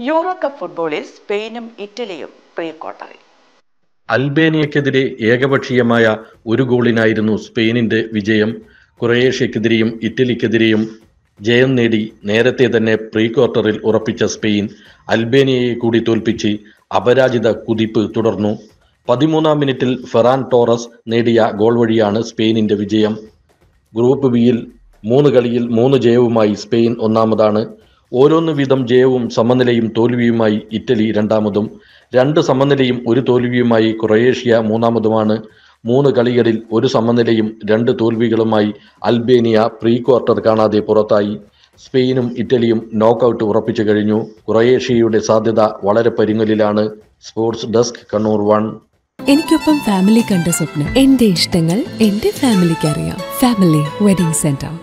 Euro cup ഫുട്ബോളിൽ സ്പെയിനും ഇറ്റലിയും pre ക്വാർട്ടറിൽ. അൽബേനിയക്കെതിരെ ഏകപക്ഷീയമായ ഒരു ഗോളിനായിരുന്നു സ്പെയിനിന്റെ വിജയം. ക്രൊയേഷ്യക്കെതിരെയും ഇറ്റലിക്കെതിരെയും ജയം നേടി നേരത്തെ തന്നെ പ്രീ ക്വാർട്ടറിൽ ഉറപ്പിച്ച സ്പെയിൻ അൽബേനിയയെ കൂടി തോൽപ്പിച്ച് അപരാജിത കുതിപ്പ് തുടർന്നു. 13-ാം മിനിറ്റിൽ ഫെറാൻ ടോറസ് നേടിയ ഗോൾ വഴിയാണ് സ്പെയിനിന്റെ വിജയം. ഗ്രൂപ്പ് ബിയിൽ 3 കളിയിൽ 3 ജയവുമായി സ്പെയിൻ ഒന്നാമതാണ്. ഓരോന്ന് വീതം ജയവും സമനിലയും തോൽവിയുമായി ഇറ്റലി രണ്ടാമതും. 2 സമനിലയും 1 തോൽവിയുമായി ക്രൊയേഷ്യ മൂന്നാമതുമാണ്. 3 കളികളിൽ 1 സമനിലയും 2 തോൽവികളുമായി അൽബേനിയ പ്രീ ക്വാർട്ടർ കാണാതെ പുറത്തായി. സ്പെയിനും ഇറ്റലിയും നോക്കൌട്ട് ഉറപ്പിച്ചു കഴിഞ്ഞു. ക്രൊയേഷ്യയുടെ സാധ്യത വളരെ പരുങ്ങലിലാണ്. Sports desk, Kannur 1. എനിക്കൊപ്പം ഫാമിലി കണ്ട സ്വപ്നം. എന്റെ ഇഷ്ടങ്ങൾ എന്റെ ഫാമിലിക്ക് അറിയാം. Family wedding centre.